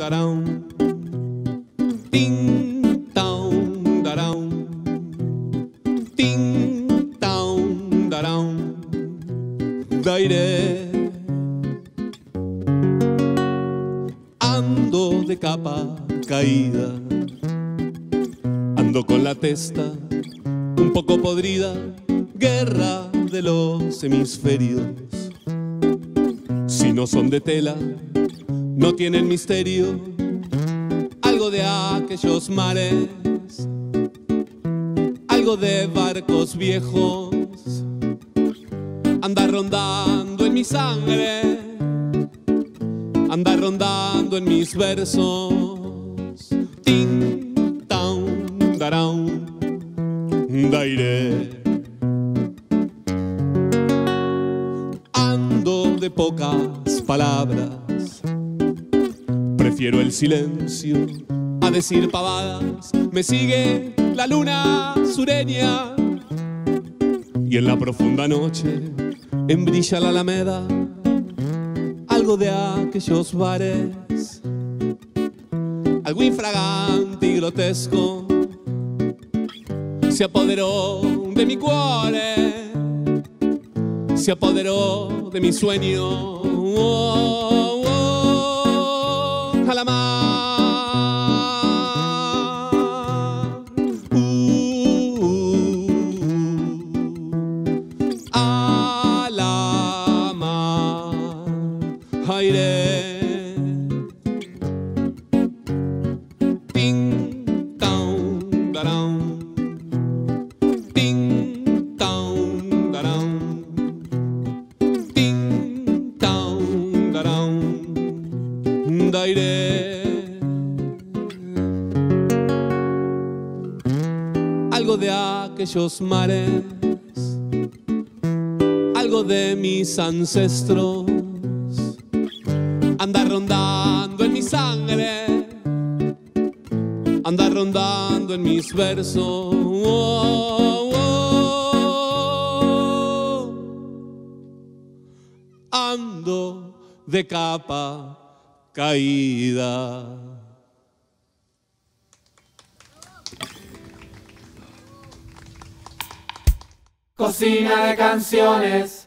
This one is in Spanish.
darán, ting, taun, darán, ting, taun, darán, dairé. Ando de capa caída, ando con la testa un poco podrida, guerra de los hemisferios. Si no son de tela, no tienen misterio, algo de aquellos mares, algo de barcos viejos, anda rondando en mi sangre, anda rondando en mis versos, tin, taun, darán, dairé. Ando de pocas palabras, prefiero el silencio a decir pavadas. Me sigue la luna sureña y en la profunda noche embrilla la alameda, algo de aquellos bares, algo infragante y grotesco se apoderó de mi cuore, se apoderó de mi sueño. Oh, oh, a la mar. A la mar. Aire. Ting, taun, darán. Ting, taun, darán. Ting, taun, darán. Dairé. Algo de aquellos mares, algo de mis ancestros, anda rondando en mi sangre, anda rondando en mis versos. Oh, oh, oh. Ando de capa caída. Cocina de canciones.